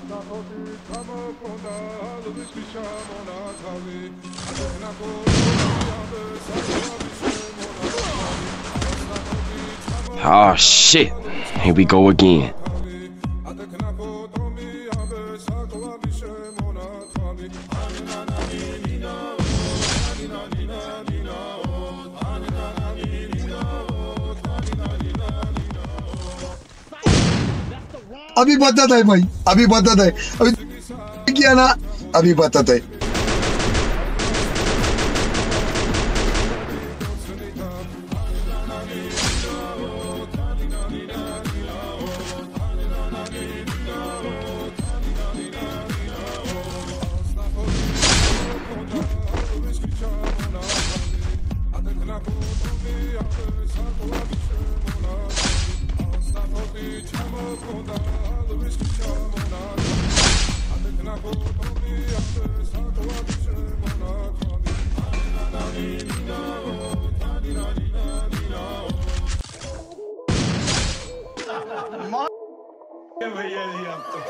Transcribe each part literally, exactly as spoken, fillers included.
Oh shit, here we go again. अभी बदत है भाई, अभी बदत है, अभी किया ना, अभी बदत है। भैया जी आप तो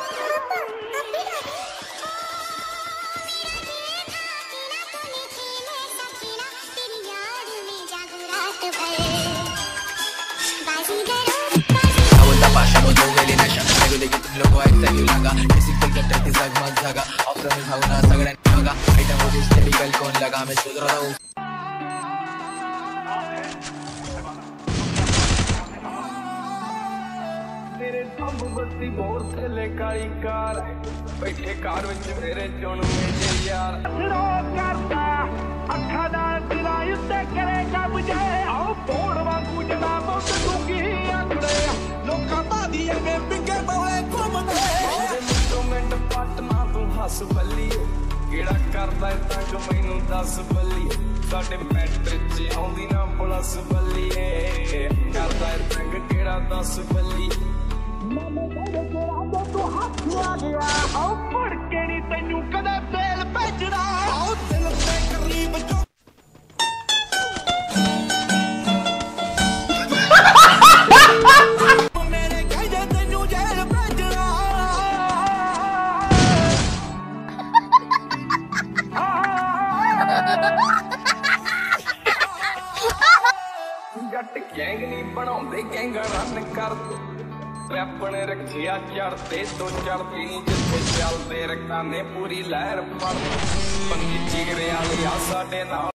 तुम लोगों ऐसा क्यों लगा फिजिकल कट्टर की जगमग जगा ऑप्शन में भावना सगळ्यांनी बघा आयटम मुझे हिस्टेरिकल कौन लगा मैं सोच रहा हूं तेरे सब बत्ती बहुत थले काली कार बैठे कार विच मेरे चुन मेरे यार रो करता अखा दा दिला उत्ते करेगा मुझे आओ बोड़ वांगू जनाब तू की आंगड़े लोका बादी अगे पिंगे बोले घुमदे मिंटो मिंट पटना तू हस बल्ली केड़ा करदा ता जो मैनू दस बल्ली साडे मैट्रिक च आउंदी ना प्लस बल्ली करदा तंग केड़ा दस बल्ली मामे तेरे तेरा तो हाथ आ गया आओ पड़ के नी तैनू कदे फेल भेजना आओ दिल ते करीब जो मेरे कहदे तैनू जेल भेजना जट गैंग नी बनाउंदे गैंग रन कर अपने रखिया चढ़ते तो चढ़ती नी जिथे चलते रखाने पूरी लहर फड़ पंगी चीरे वाली आ साडे नाल